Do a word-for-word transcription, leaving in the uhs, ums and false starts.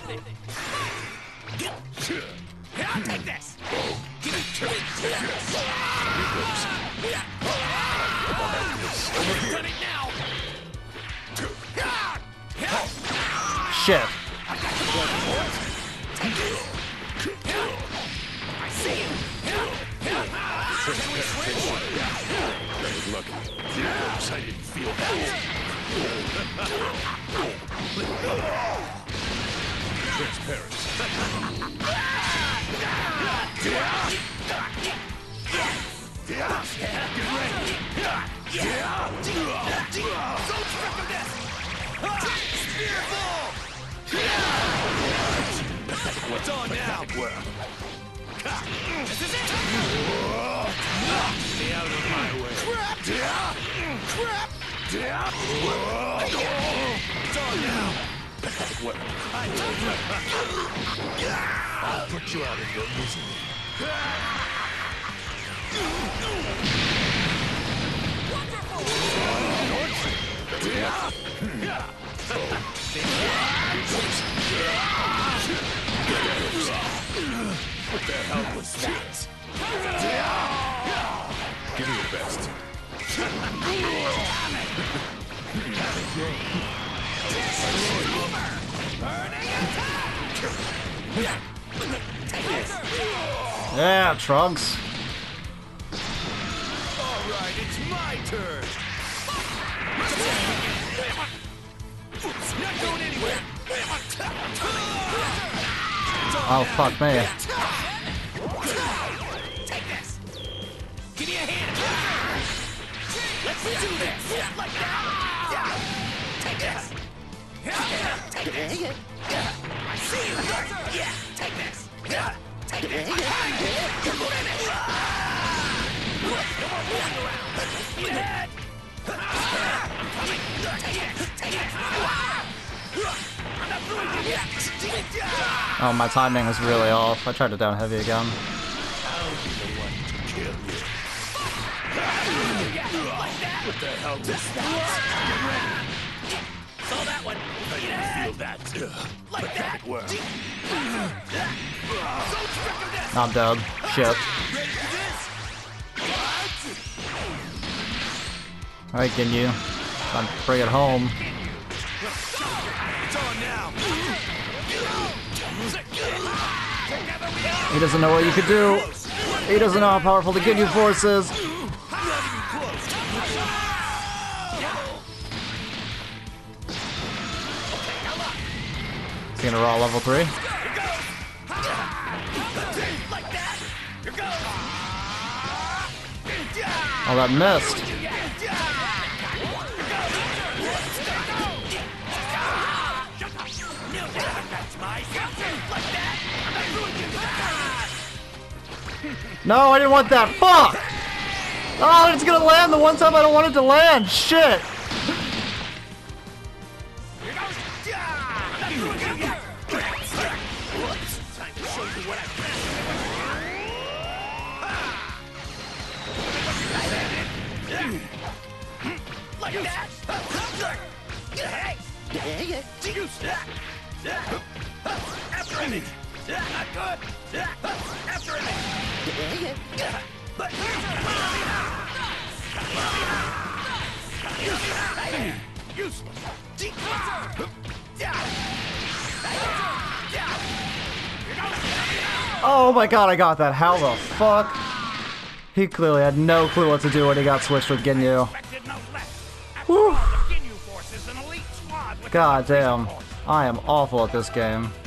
something. Take this. Done it now. Shit. I see you. Lucky. I didn't feel that. Transparent. Get ready. Don't trick of this. Spear ball. What's on now? This is it. Stay out of my way. Crap! Crap! It's on now. What? I'll put you out of your misery. What the hell was that? Give me your best. Yeah, Trunks. All right, it's my turn. Not going anywhere. Oh, fuck me. Take this. Give me a hand. Let's do this. Like that. Take this. Take this. I see you. Yeah. Take this. Take this. You're finished. No more fooling around. Eat ahead. I'm coming. Take it. Take it. I'm not through with you yet. Oh, my timing was really off. I tried to down heavy again. I'll be the one to kill you. What the hell was that? Saw that one. I didn't feel that. Like that. Well. Don't trick of this. I'm dead. Shit. Ready for this? Alright, Ginyu. Time to bring it home. It's on now. He doesn't know what you could do. He doesn't know how powerful the Ginyu Force is. Is he gonna raw level three? Oh, that missed. No, I didn't want that. Fuck! Oh, it's gonna land the one time I don't want it to land. Shit! Like that. Hey. After image. Not good. After image. Useless. Oh my god, I got that. How the fuck? He clearly had no clue what to do when he got switched with Ginyu. Whew. God damn. I am awful at this game.